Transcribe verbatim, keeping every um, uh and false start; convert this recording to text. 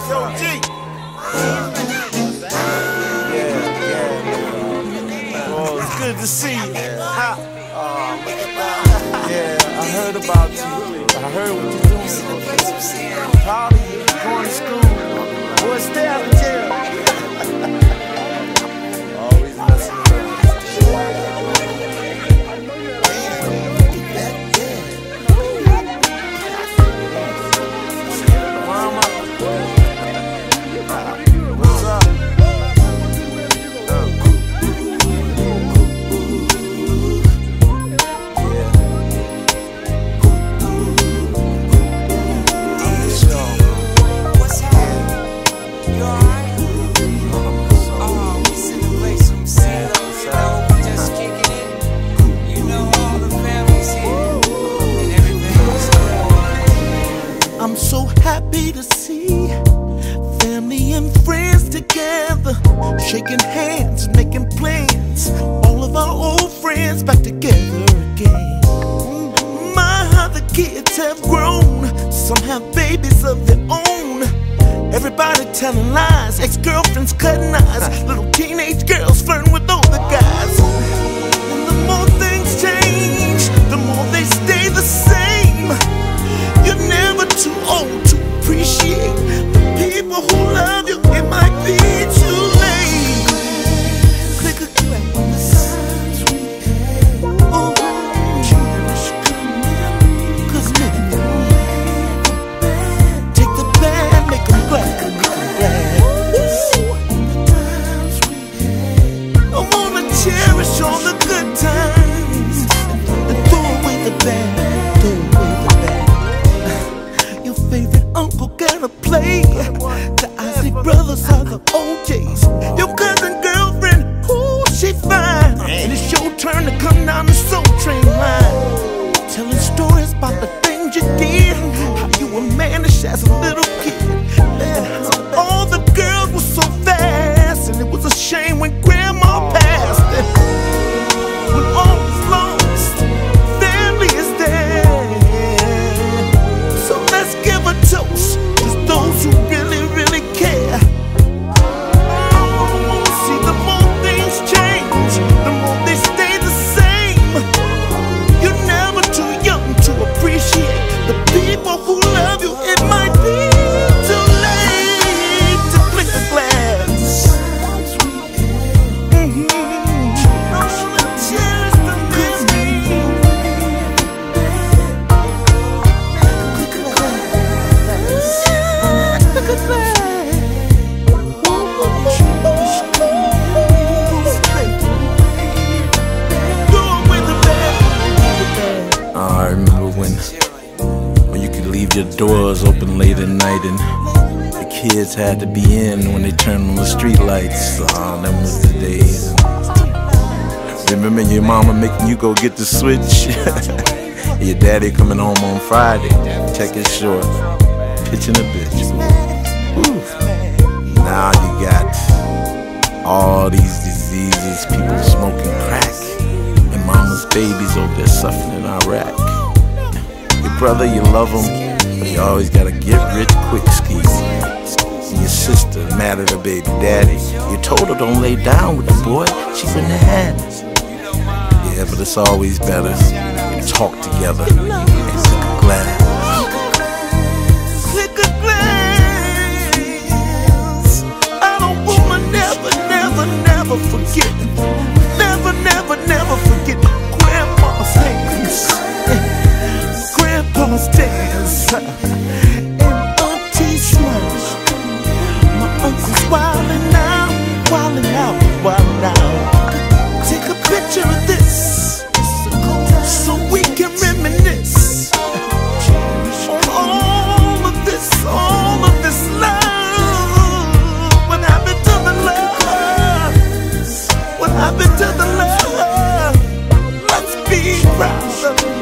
Yo, G. Yeah, yeah. Oh, it's good to see you. Ha. Oh, yeah, I heard about you. I heard what you're doing. I'm proud of you. Going to school. Boy, stay out of jail. Always messing around. Mama. What's up? I'm so happy to see family and friends together, shaking hands, making plans. All of our old friends back together again. My, how the kids have grown. Some have babies of their own. Everybody telling lies, ex-girlfriends cutting eyes, little teenage girls flirting with older guys. And the more things change, the more they stay the same. You're never too old to appreciate the people who love you. It might be too late. Click a clap on the signs we had. Oh, cherish good memories. Cause make them bad. Take the bad, make them glad, make them glad. The times we had. I wanna cherish all the good times and throw away the bad, throw away the bad. Your favorite uncle gotta play. The Isley brothers are the O Js. Your cousin girlfriend, ooh, she fine. And it's your turn to come down the Soul Train line, telling stories about the things you did, how you were managed as a little kid, and how all the girls were so fast. And it was a shame when grandma passed. And when all was lost, family is there. So let's give a toast to those who really, really care. See, the more things change, the more they stay the same. You're never too young to appreciate the people who love you. It might be too late to flick the glass. Mm-hmm. Cherish the memories. Look at that. I remember when when you could leave your doors open late at night and the kids had to be in when they turned on the street lights. Oh, them was the days. Remember your mama making you go get the switch? Your daddy coming home on Friday, check his short, pitching a bitch. Woo. Now you got all these diseases, people smoking crack, and mama's babies over there suffering in Iraq. Your brother, you love him, but you always gotta get rich quick scheme. And your sister mad at her baby daddy. You told her don't lay down with the boy, she wouldn't have had it. Yeah, but it's always better to talk together and click a glass. Click a glass. I don't wanna never, never, never forget. Never, never, never forget Grandma's hands, Grandpa's dance, and Auntie's smile. My uncle's wildin' out, wildin' out, wildin' out. Take a picture of this so we can reminisce on all of this, all of this love. What happened to the love? What happened to the love? Let's be proud of it.